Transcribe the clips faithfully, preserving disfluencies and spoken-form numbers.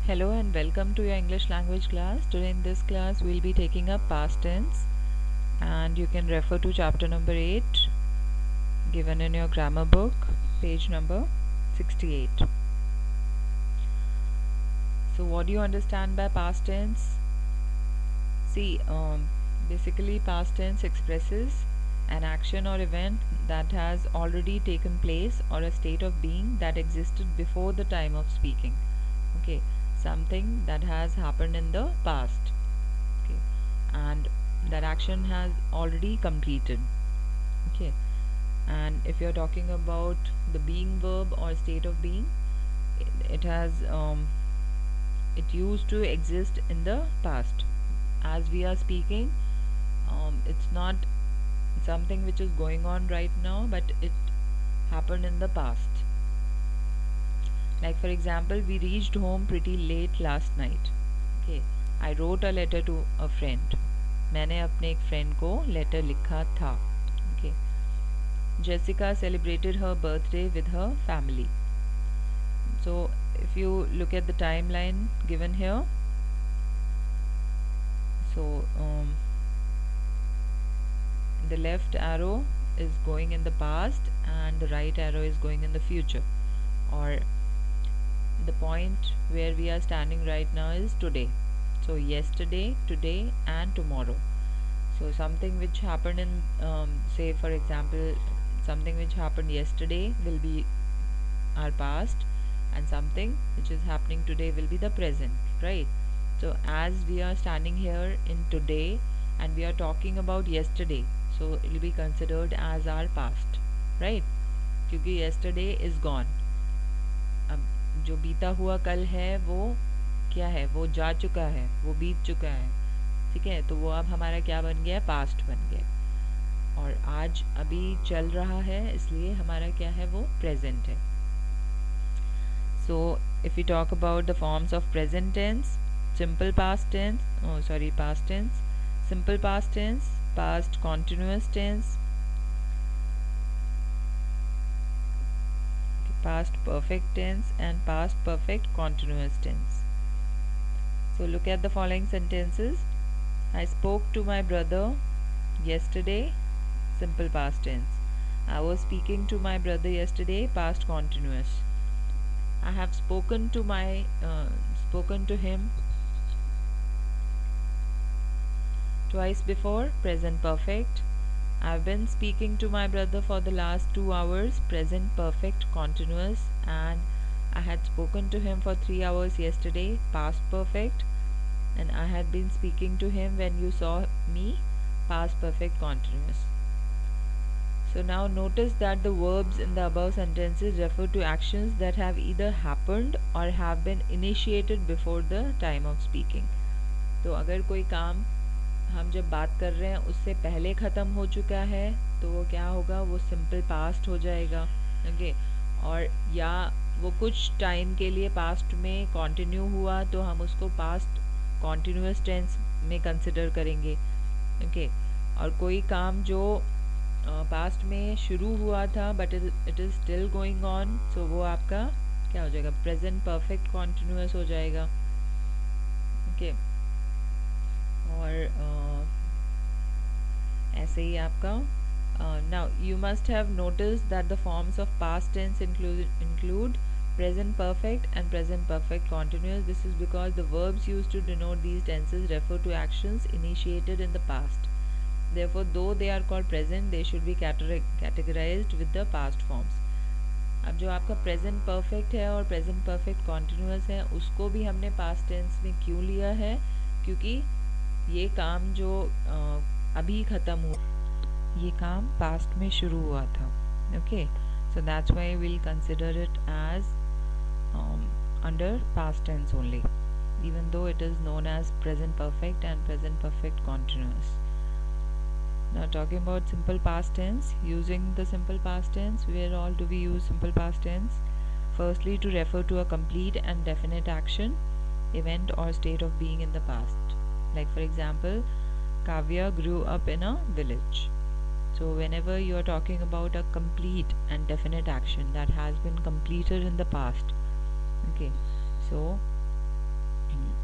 Hello and welcome to your English language class. Today in this class we'll be taking up past tense, and you can refer to chapter number eight given in your grammar book, page number sixty-eight. So what do you understand by past tense? See, um, basically past tense expresses an action or event that has already taken place or a state of being that existed before the time of speaking. Okay, something that has happened in the past. Okay, and that action has already completed. Okay, and if you're talking about the being verb or state of being, it, it has um, it used to exist in the past. As we are speaking, um, it's not something which is going on right now, but it happened in the past. Like for example, we reached home pretty late last night. Okay, I wrote a letter to a friend. मैंने अपने एक friend को letter लिखा था. Okay, Jessica celebrated her birthday with her family. So if you look at the timeline given here, so um, the left arrow is going in the past and the right arrow is going in the future, or the point where we are standing right now is today. So yesterday, today and tomorrow. So something which happened in um, say for example something which happened yesterday will be our past, and something which is happening today will be the present, right? So as we are standing here in today and we are talking about yesterday, so it will be considered as our past, right? क्योंकि yesterday is gone. अब जो बीता हुआ कल है वो क्या है, वो जा चुका है, वो बीत चुका है. ठीक है, तो वो अब हमारा क्या बन गया, पास्ट बन गया. और आज अभी चल रहा है, इसलिए हमारा क्या है, वो प्रेजेंट है. So if you talk about the forms of present tense, simple past tense, oh sorry past tense, simple past tense, past continuous tense, past perfect tense and past perfect continuous tense. So look at the following sentences. I spoke to my brother yesterday, simple past tense. I was speaking to my brother yesterday, past continuous. I have spoken to my uh, spoken to him twice before, present perfect. I've been speaking to my brother for the last two hours, present perfect continuous. And I had spoken to him for three hours yesterday, past perfect. And I had been speaking to him when you saw me, past perfect continuous. So now notice that the verbs in the above sentences refer to actions that have either happened or have been initiated before the time of speaking. तो अगर कोई काम हम जब बात कर रहे हैं उससे पहले ख़त्म हो चुका है तो वो क्या होगा, वो सिंपल पास्ट हो जाएगा. ओके, और या वो कुछ टाइम के लिए पास्ट में कंटिन्यू हुआ तो हम उसको पास्ट कॉन्टिन्यूस टेंस में कंसिडर करेंगे. ओके, और कोई काम जो पास्ट uh, में शुरू हुआ था but it is still going on, so वो आपका क्या हो जाएगा, प्रेजेंट परफेक्ट कॉन्टिन्यूस हो जाएगा. ओके, और uh, ऐसे ही आपका now you must have notice that the forms of past tense include include present perfect and present perfect continuous. This is because the verbs used to denote these tenses refer to actions initiated in the past. Therefore, though they are called present, they should be categorized with the past forms. अब जो आपका present perfect है और present perfect continuous है, उसको भी हमने past tense में क्यों लिया है, क्योंकि ये काम जो आ, अभी ख़त्म हुआ, ये काम past में शुरू हुआ था. Okay, so that's why we'll consider it as um, under past tense only, even though it is known as present perfect and present perfect continuous. Now talking about simple past tense, using the simple past tense, where all do we use simple past tense? Firstly, to refer to a complete and definite action, event or state of being in the past. Like for example, Kavya grew up in a village. So whenever you are talking about a complete and definite action that has been completed in the past, okay, so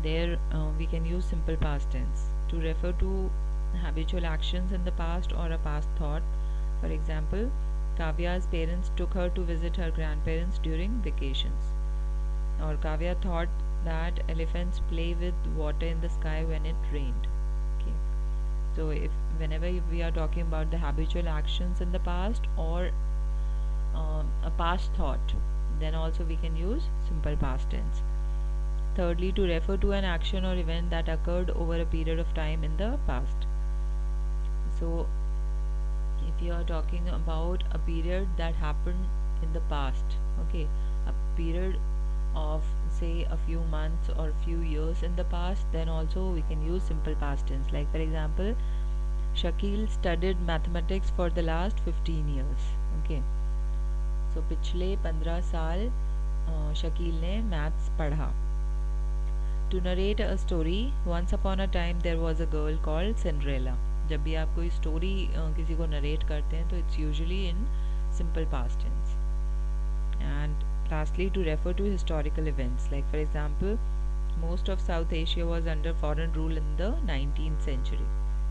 there uh, we can use simple past tense to refer to habitual actions in the past or a past thought. For example, Kavya's parents took her to visit her grandparents during vacations. Or Kavya thought that elephants play with water in the sky when it rained. Okay. So if whenever we are talking about the habitual actions in the past or um, a past thought, then also we can use simple past tense. Thirdly, to refer to an action or event that occurred over a period of time in the past. So if you are talking about a period that happened in the past, okay, a period of say a few months or a few years in the past, then also we can use simple past tense. Like for example, Shakil studied mathematics for the last fifteen years. Okay, so पिछले पंद्रह साल शकील ने maths पढ़ा. To narrate a story, once upon a time there was a girl called Cinderella. जब भी आप कोई story किसी को नरेट करते हैं तो it's usually in simple past tense. And lastly, to refer to historical events, like for example, most of South Asia was under foreign rule in the nineteenth century.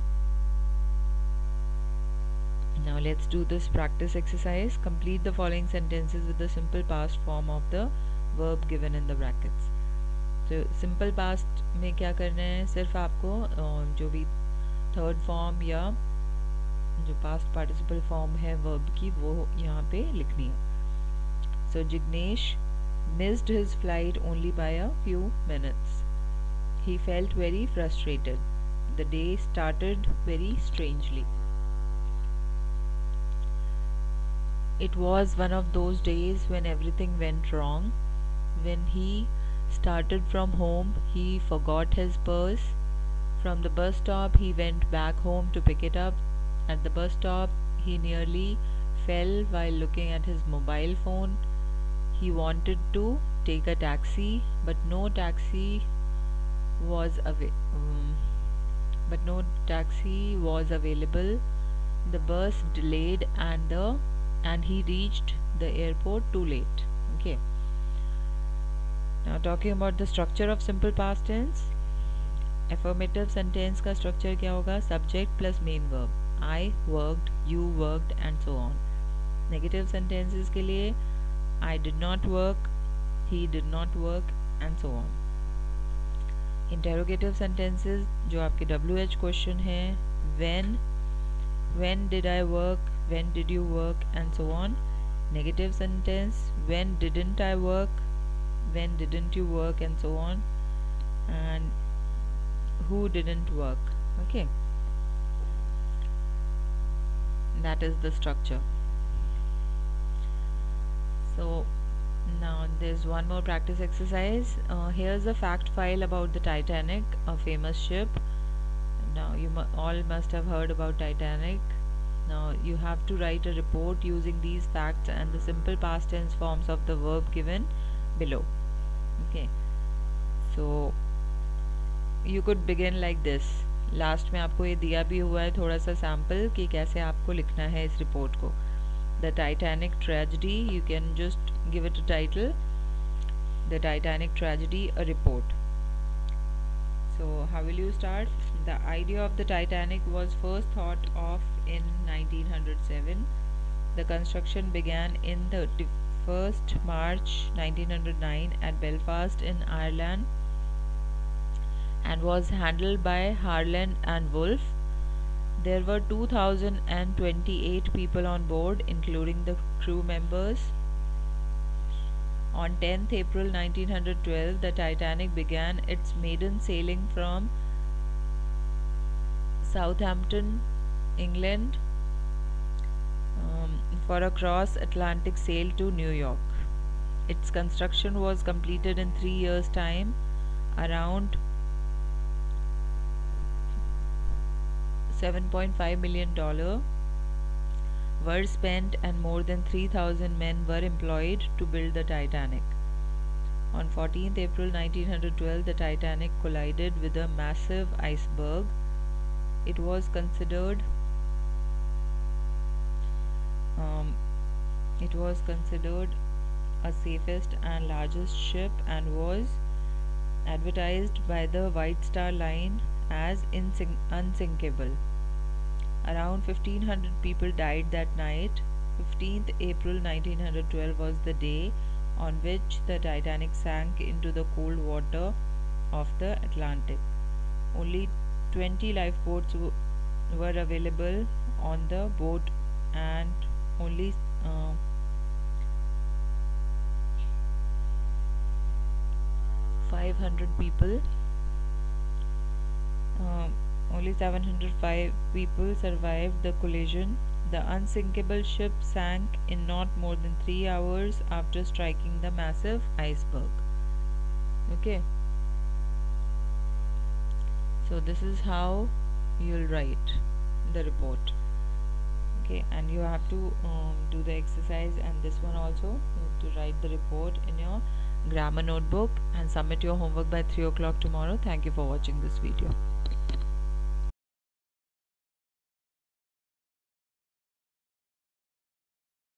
Now let's do this practice exercise. Complete the following sentences with the simple past form of the verb given in the brackets. So simple past में क्या करना है, सिर्फ आपको जो भी third form या जो पास्ट पार्टिसिपल फॉर्म है वर्ब की वो यहाँ पे लिखनी है. So Jignesh missed his flight only by a few minutes. He felt very frustrated. The day started very strangely. It was one of those days when everything went wrong. When he started from home, he forgot his purse. From the bus stop, he went back home to pick it up. At the bus stop, he nearly fell while looking at his mobile phone. He wanted to take a taxi, but no taxi was available. Um, but no taxi was available. The bus delayed, and the and he reached the airport too late. Okay. Now talking about the structure of simple past tense. Affirmative sentence का structure क्या होगा? Subject plus main verb. I worked, you worked, and so on. Negative sentences के लिए I did not work, he did not work, and so on. Interrogative sentences जो आपके W H question है, when, when did I work, when did you work, and so on. Negative sentence, when didn't I work, when didn't you work, and so on. And who didn't work. Okay, that is the structure. So now there's one more practice exercise. Uh, here's a fact file about the Titanic, a famous ship. Now you mu all must have heard about Titanic. Now you have to write a report using these facts and the simple past tense forms of the verb given below. Okay, so you could begin like this. Last में आपको ये दिया भी हुआ है थोड़ा सा sample कि कैसे आपको लिखना है इस रिपोर्ट को. The Titanic tragedy, you can just give it a title. The Titanic tragedy, a report. So how will you start? The idea of the Titanic was first thought of in nineteen oh seven. The construction began in thirty-first March nineteen oh nine at Belfast in Ireland and was handled by Harland and Wolff. There were two thousand twenty-eight people on board, including the crew members. On tenth April nineteen twelve, the Titanic began its maiden sailing from Southampton, England, um, for a cross-Atlantic sail to New York. Its construction was completed in three years' time. Around seven point five million dollars were spent and more than three thousand men were employed to build the Titanic. On fourteenth April nineteen twelve, the Titanic collided with a massive iceberg. It was considered um, it was considered a safest and largest ship and was advertised by the White Star Line as insink- unsinkable. Around fifteen hundred people died that night. fifteenth April nineteen twelve was the day on which the Titanic sank into the cold water of the Atlantic. Only twenty lifeboats w- were available on the boat, and only uh, five hundred people uh, only seven hundred five people survived the collision. The unsinkable ship sank in not more than three hours after striking the massive iceberg. Okay, so this is how you'll write the report. Okay, and you have to um, do the exercise, and this one also you have to write the report in your grammar notebook and submit your homework by three o'clock tomorrow. Thank you for watching this video.